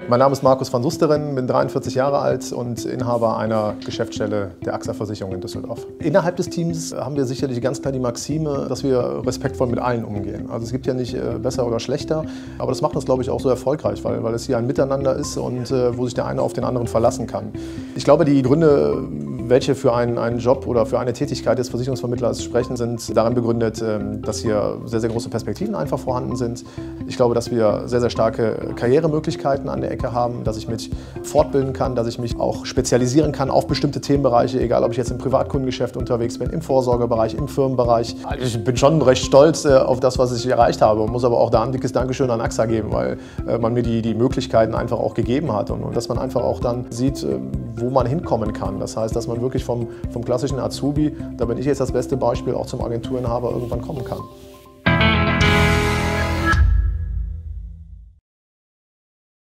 Mein Name ist Markus van Susteren, bin 43 Jahre alt und Inhaber einer Geschäftsstelle der AXA Versicherung in Düsseldorf. Innerhalb des Teams haben wir sicherlich ganz klar die Maxime, dass wir respektvoll mit allen umgehen. Also es gibt ja nicht besser oder schlechter, aber das macht uns, glaube ich, auch so erfolgreich, weil es hier ein Miteinander ist und wo sich der eine auf den anderen verlassen kann. Ich glaube, die Gründe, welche für einen Job oder für eine Tätigkeit des Versicherungsvermittlers sprechen, sind darin begründet, dass hier sehr, sehr große Perspektiven einfach vorhanden sind. Ich glaube, dass wir sehr, sehr starke Karrieremöglichkeiten an der Ecke haben, dass ich mich fortbilden kann, dass ich mich auch spezialisieren kann auf bestimmte Themenbereiche, egal ob ich jetzt im Privatkundengeschäft unterwegs bin, im Vorsorgebereich, im Firmenbereich. Ich bin schon recht stolz auf das, was ich erreicht habe, muss aber auch da ein dickes Dankeschön an AXA geben, weil man mir die Möglichkeiten einfach auch gegeben hat und dass man einfach auch dann sieht, wo man hinkommen kann. Das heißt, dass man wirklich vom klassischen Azubi, da bin ich jetzt das beste Beispiel, auch zum Agenturinhaber irgendwann kommen kann.